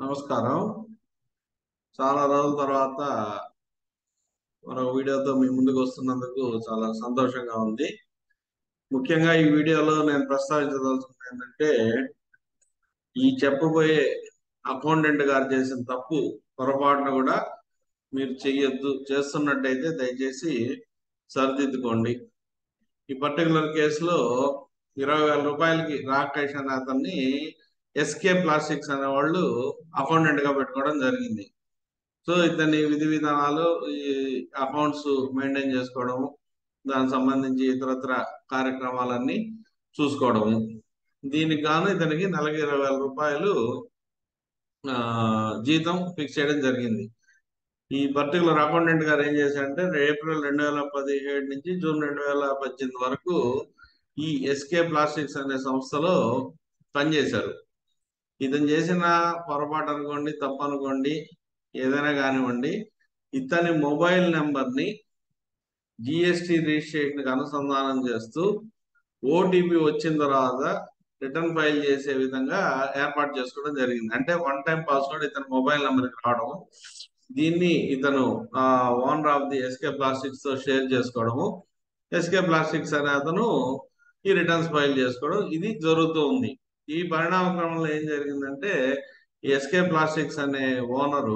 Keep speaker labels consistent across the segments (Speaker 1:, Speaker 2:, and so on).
Speaker 1: నమస్కారం. చాలా రోజుల తర్వాత మరొక వీడియోతో మీ ముందుకు వస్తున్నందుకు చాలా సంతోషంగా ఉంది. ముఖ్యంగా ఈ వీడియోలో నేను ప్రస్తావించదలుచుకుంది ఏంటంటే, ఈ చెప్పబోయే అకౌంటెంట్ గారు చేసిన తప్పు పొరపాటున కూడా మీరు చెయ్యొద్దు. చేస్తున్నట్టయితే దయచేసి సరిదిద్దుకోండి. ఈ పర్టికులర్ కేసులో 20,000 రూపాయలకి రాకేష్ అనే అతన్ని ఎస్కే ప్లాస్టిక్స్ అనే వాళ్ళు అకౌంటెంట్ గా పెట్టుకోవడం జరిగింది. సో ఇతని విధి విధానాలు, ఈ అకౌంట్స్ మెయింటైన్ చేసుకోవడము, దానికి సంబంధించి ఇతరత్ర కార్యక్రమాలన్నీ చూసుకోవడము. దీనికి గాను ఇతనికి నెలకి 20,000 రూపాయలు జీతం ఫిక్స్ చేయడం జరిగింది. ఈ పర్టికులర్ అకౌంటెంట్ గారు ఏం చేశారంటే, ఏప్రిల్ 2017 నుంచి జూన్ 2018 వరకు ఈ ఎస్కే ప్లాస్టిక్స్ అనే సంస్థలో పనిచేశారు. ఇతను చేసిన పొరపాటు అనుకోండి, తప్పు అనుకోండి, ఏదైనా కానివ్వండి, ఇతని మొబైల్ నెంబర్ని జిఎస్టి రిజిస్ట్రేషన్కి అనుసంధానం చేస్తూ ఓటీపీ వచ్చిన తర్వాత రిటర్న్ ఫైల్ చేసే విధంగా ఏర్పాటు చేసుకోవడం జరిగింది. అంటే వన్ టైం పాస్వర్డ్ ఇతని మొబైల్ నెంబర్కి రావడం, దీన్ని ఇతను owner of the SK plastics తో షేర్ చేసుకోవడము, ఎస్కే ప్లాస్టిక్స్ అనే అతను ఈ రిటర్న్స్ ఫైల్ చేసుకోవడం, ఇది జరుగుతూ ఉంది. ఈ పరిణామ క్రమంలో ఏం జరిగిందంటే, ఎస్కే ప్లాస్టిక్స్ అనే ఓనరు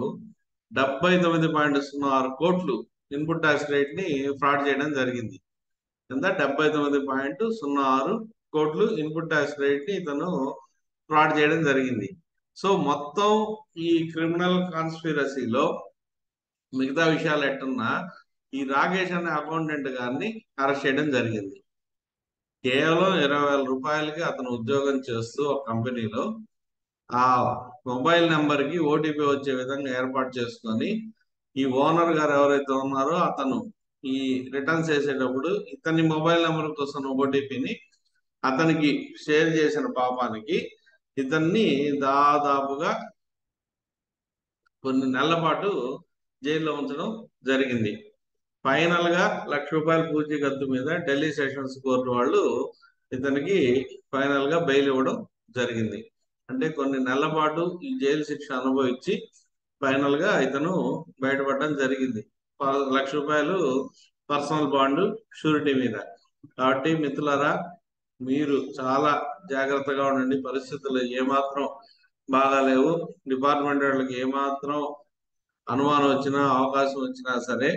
Speaker 1: 79.06 కోట్లు ఇన్పుట్ ట్యాక్స్ రేట్ ని ఫ్రాడ్ చేయడం జరిగింది. ఎంత? 79.06 కోట్లు ఇన్పుట్ ట్యాక్స్ రేట్ ని ఇతను ఫ్రాడ్ చేయడం జరిగింది. సో మొత్తం ఈ క్రిమినల్ కాన్స్పిరసీలో మిగతా విషయాలు ఎట్టున్నా ఈ రాకేష్ అనే అకౌంటెంట్ గారిని అరెస్ట్ చేయడం జరిగింది. కేవలం 20,000 రూపాయలకి అతను ఉద్యోగం చేస్తూ ఒక కంపెనీలో ఆ మొబైల్ నెంబర్ కి ఓటీపీ వచ్చే విధంగా ఏర్పాటు చేసుకొని, ఈ ఓనర్ గారు ఎవరైతే ఉన్నారో అతను ఈ రిటర్న్స్ చేసేటప్పుడు ఇతని మొబైల్ నెంబర్ కోసం ఓటీపీని అతనికి షేర్ చేసిన పాపానికి ఇతన్ని దాదాపుగా కొన్ని నెలల పాటు జైల్లో ఉంచడం జరిగింది. ఫైనల్ గా ₹1,00,000 పూచీకత్తు మీద ఢిల్లీ సెషన్స్ కోర్టు వాళ్ళు ఇతనికి ఫైనల్ గా బెయిల్ ఇవ్వడం జరిగింది. అంటే కొన్ని నెలల పాటు ఈ జైలు శిక్ష అనుభవించి ఫైనల్ గా ఇతను బయటపడడం జరిగింది. ₹1,00,000 పర్సనల్ బాండ్ షూరిటీ మీద. కాబట్టి మిత్రులారా, మీరు చాలా జాగ్రత్తగా ఉండండి. పరిస్థితులు ఏమాత్రం బాగాలేవు. డిపార్ట్మెంట్ వాళ్ళకి ఏమాత్రం అనుమానం వచ్చినా, అవకాశం వచ్చినా సరే,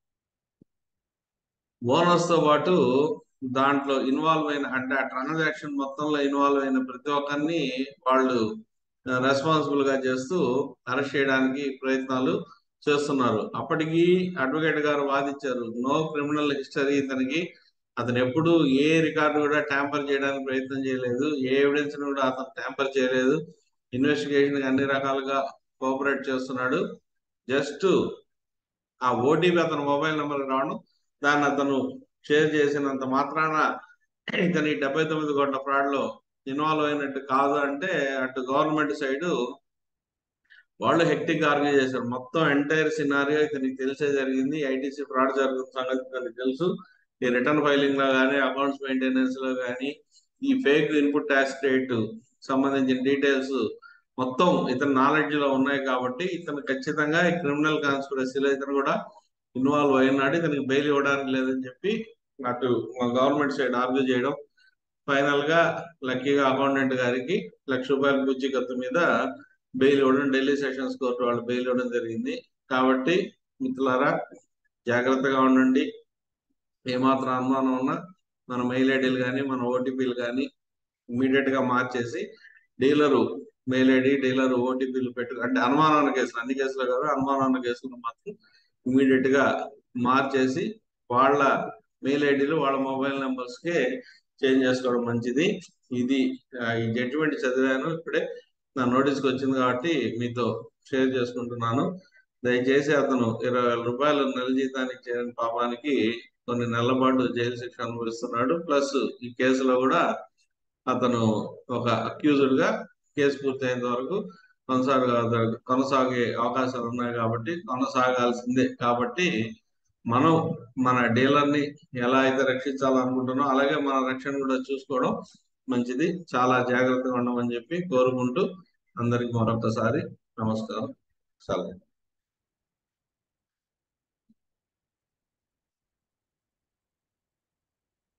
Speaker 1: ఓనర్స్ తో పాటు దాంట్లో ఇన్వాల్వ్ అయిన, అంటే ఆ ట్రాన్సాక్షన్ మొత్తంలో ఇన్వాల్వ్ అయిన ప్రతి ఒక్కరిని వాళ్ళు రెస్పాన్సిబుల్ గా చేస్తూ అరెస్ట్ చేయడానికి ప్రయత్నాలు చేస్తున్నారు. అప్పటికి అడ్వకేట్ గారు వాదించారు, నో క్రిమినల్ హిస్టరీ ఇతనికి, అతను ఎప్పుడు ఏ రికార్డు కూడా ట్యాంపర్ చేయడానికి ప్రయత్నం చేయలేదు, ఏ ఎవిడెన్స్ కూడా అతను ట్యాంపర్ చేయలేదు, ఇన్వెస్టిగేషన్ అన్ని రకాలుగా కోఆపరేట్ చేస్తున్నాడు. జస్ట్ ఆ ఓటీపీ అతను మొబైల్ నెంబర్ రావడం, దాన్ని అతను షేర్ చేసినంత మాత్రాన ఇతని 79 కోట్ల ఫ్రాడ్ లో ఇన్వాల్వ్ అయినట్టు కాదు అంటే, అటు గవర్నమెంట్ సైడ్ వాళ్ళు హెక్టిక్ ఆర్గ్యూ చేశారు. మొత్తం ఎంటైర్ సినారియో ఇతనికి తెలిసే జరిగింది. ఐటీసీ ఫ్రాడ్ జరుగుతున్న సంగతి ఇతనికి తెలుసు. ఈ రిటర్న్ ఫైలింగ్ లో కానీ, అకౌంట్స్ మెయింటెనెన్స్ లో కానీ, ఈ ఫేక్ ఇన్పుట్ ట్యాక్స్ రేట్ సంబంధించిన డీటెయిల్స్ మొత్తం ఇతని నాలెడ్జ్ లో ఉన్నాయి. కాబట్టి ఇతను ఖచ్చితంగా ఈ క్రిమినల్ కాన్స్పిరసీలో ఇతను కూడా ఇన్వాల్వ్ అయినాడు, ఇతనికి బెయిల్ ఇవ్వడానికి లేదని చెప్పి అటు గవర్నమెంట్ సైడ్ ఆర్గ్యూ చేయడం, ఫైనల్ గా లక్కీగా అకౌంటెంట్ గారికి ₹1,00,000 పూచీకత్తు మీద బెయిల్ ఇవ్వడం, ఢిల్లీ సెషన్స్ కోర్టు వాళ్ళు బెయిల్ ఇవ్వడం జరిగింది. కాబట్టి మిత్రులారా, జాగ్రత్తగా ఉండండి. ఏమాత్రం అనుమానం ఉన్నా మన మెయిల్ ఐడీలు కానీ, మన ఓటీపీలు కానీ ఇమీడియట్ గా మార్చేసి, డీలరు మెయిల్ ఐడి, డీలర్ ఓటీపీలు పెట్టు, అంటే అనుమానాల కేసులు, అన్ని కేసులు కాదు, అనుమానాల కేసులు మాత్రం ఇమీడియట్ గా మార్చేసి వాళ్ళ మెయిల్ ఐడీలు, వాళ్ళ మొబైల్ నెంబర్స్ కే చేంజ్ చేసుకోవడం మంచిది. ఇది ఈ జడ్జిమెంట్ చదివాను ఇప్పుడే, నా నోటీస్కి వచ్చింది కాబట్టి మీతో షేర్ చేసుకుంటున్నాను. దయచేసి అతను 20,000 రూపాయలు నెల జీతానికి చేరిన పాపానికి కొన్ని నెలల పాటు జైలు శిక్ష అనుభవిస్తున్నాడు. ప్లస్ ఈ కేసులో కూడా అతను ఒక అక్యూజ్డ్ గా కేసు పూర్తయ్యేంత వరకు కొనసాగే అవకాశాలు ఉన్నాయి. కాబట్టి కొనసాగాల్సిందే. కాబట్టి మనం మన డీలర్ని ఎలా అయితే రక్షించాలనుకుంటున్నాం, అలాగే మన రక్షణ కూడా చూసుకోవడం మంచిది. చాలా జాగ్రత్తగా ఉండమని చెప్పి కోరుకుంటూ అందరికి మరొకసారి నమస్కారం. సెలవు.